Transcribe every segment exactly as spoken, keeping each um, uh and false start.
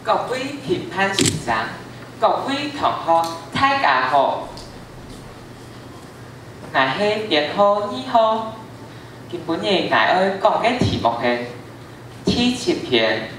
各位評判先生、各位同學，大家好。我係編號二號，今本日我要講嘅題目係第七篇。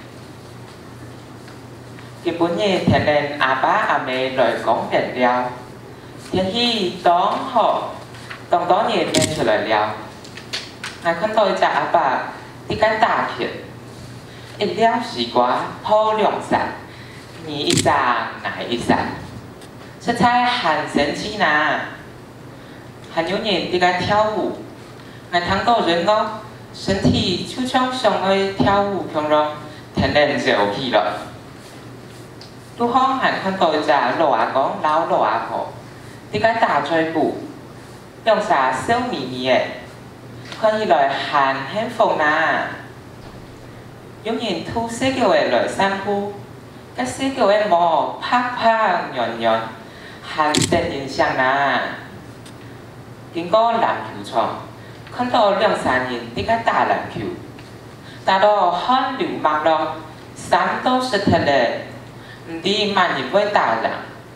今本日聽人阿爸阿妹來講完了，天氣當好，當當然變出來了。我看到一隻阿爸啲間大片。 一了西瓜泡兩散，你一散我一散，實在很神奇呐！還有人喺度跳舞，我睇到人個身體就像上去跳舞咁樣，天然就起來。都好還看到一隻老阿公、老老阿婆喺度打嘴鼓，用啥笑眯眯嘅，看起來很幸福呐！ 有人吐細腳嘅來散步，個細腳嘅毛拍拍圓圓，很得印象呐。經過籃球場，看到兩三人喺度打籃球，打到汗流滿浪，衫都濕透咧，唔知萬人會打人。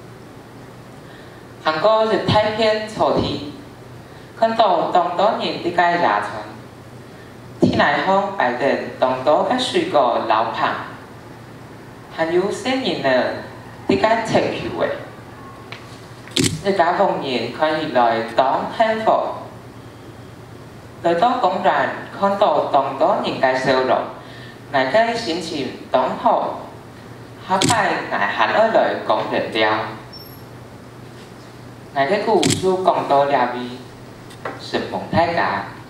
韓國日太片草地，看到當多人喺度壓床。 ที่ไหนห้องไปเดินตรงโต๊ะก็ช่วยก่อเหลาผังหันยูเส้นยินเนอร์ที่การเช็คผิวเว้ในการวงยินคอยหิลอยต้องแห้งฝนโดยต้องกงรันคอนโตตรงโต๊ะยิงการเซลล์หลงไงก็ให้สินชิมต้องหกฮับไปไงหันเออเลยกงเดือดเดียวไงก็กูชูกงโตยาบีสืบหมงไทยกา